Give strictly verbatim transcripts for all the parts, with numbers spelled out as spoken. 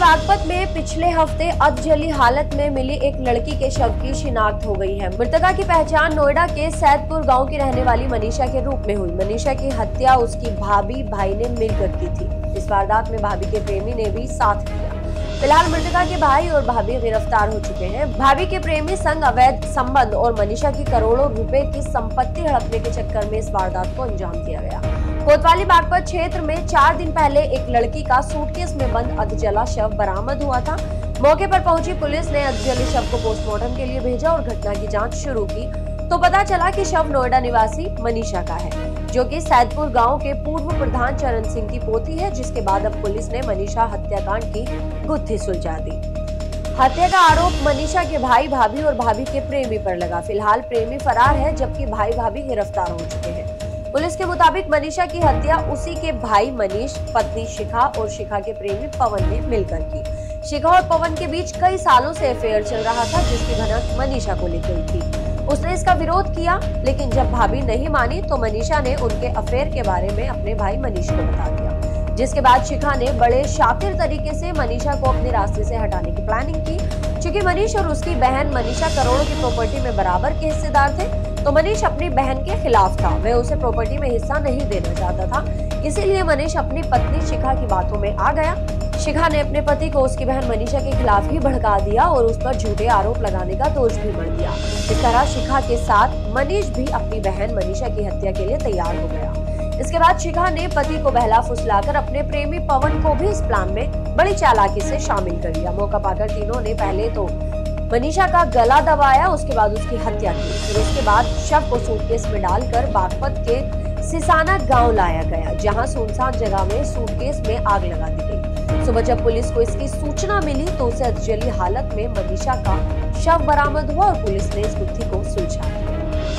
बागपत में पिछले हफ्ते अधजली हालत में मिली एक लड़की के शव की शिनाख्त हो गई है। मृतका की पहचान नोएडा के सैदपुर गांव की रहने वाली मनीषा के रूप में हुई। मनीषा की हत्या उसकी भाभी भाई ने मिलकर की थी। इस वारदात में भाभी के प्रेमी ने भी साथ दिया। फिलहाल मृतका के भाई और भाभी गिरफ्तार हो चुके हैं। भाभी के प्रेमी संग अवैध संबंध और मनीषा की करोड़ों रुपए की संपत्ति हड़पने के चक्कर में इस वारदात को अंजाम दिया गया। कोतवाली बागपत क्षेत्र में चार दिन पहले एक लड़की का सूटकेस में बंद अधजला शव बरामद हुआ था। मौके पर पहुंची पुलिस ने अधजले शव को पोस्टमार्टम के लिए भेजा और घटना की जांच शुरू की तो पता चला कि शव नोएडा निवासी मनीषा का है, जो कि सैदपुर गांव के पूर्व प्रधान चरण सिंह की पोती है। जिसके बाद अब पुलिस ने मनीषा हत्याकांड की गुत्थी सुलझा दी। हत्या का आरोप मनीषा के भाई भाभी और भाभी के प्रेमी पर लगा। फिलहाल प्रेमी फरार है, जबकि भाई भाभी गिरफ्तार हो चुके हैं। पुलिस के मुताबिक मनीषा की हत्या उसी के भाई मनीष, पत्नी शिखा और शिखा के प्रेमी पवन ने मिलकर की। शिखा और पवन के बीच कई सालों से अफेयर चल रहा था, जिसकी भनक मनीषा को लग गई थी। उसने इसका विरोध किया, लेकिन जब भाभी नहीं मानी तो मनीषा ने उनके अफेयर के बारे में अपने भाई मनीष को बता दिया। जिसके बाद शिखा ने बड़े शातिर तरीके से मनीषा को अपने रास्ते से हटाने की प्लानिंग की। चूंकि मनीष और उसकी बहन मनीषा करोड़ों की प्रॉपर्टी में बराबर के हिस्सेदार थे, तो मनीष अपनी बहन के खिलाफ था। वह उसे प्रॉपर्टी में हिस्सा नहीं देना चाहता था, इसीलिए मनीष अपनी पत्नी शिखा की बातों में आ गया। शिखा ने अपने पति को उसकी बहन मनीषा के खिलाफ ही भड़का दिया और उस पर झूठे आरोप लगाने का दोष भी मढ़ दिया। इस तरह शिखा के साथ मनीष भी अपनी बहन मनीषा की हत्या के लिए तैयार हो गया। इसके बाद शिखा ने पति को बहला फुसलाकर अपने प्रेमी पवन को भी इस प्लान में बड़ी चालाकी से शामिल कर लिया। मौका पाकर तीनों ने पहले तो मनीषा का गला दबाया, उसके बाद उसकी हत्या की। फिर उसके बाद शव को सूटकेस में डालकर बागपत के सिसाना गांव लाया गया, जहां सुनसान जगह में सूटकेस में आग लगा दी गई। सुबह जब पुलिस को इसकी सूचना मिली तो उसे अधजली हालत में मनीषा का शव बरामद हुआ और पुलिस ने इस गुत्थी को सुलझा दिया।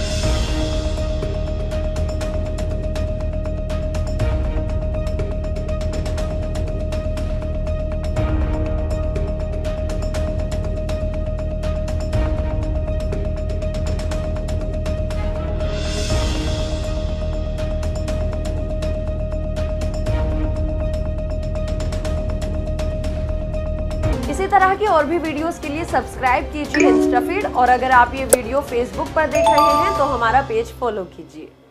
इसी तरह की और भी वीडियोस के लिए सब्सक्राइब कीजिए इंस्टाफीड, और अगर आप ये वीडियो फेसबुक पर देख रहे हैं तो हमारा पेज फॉलो कीजिए।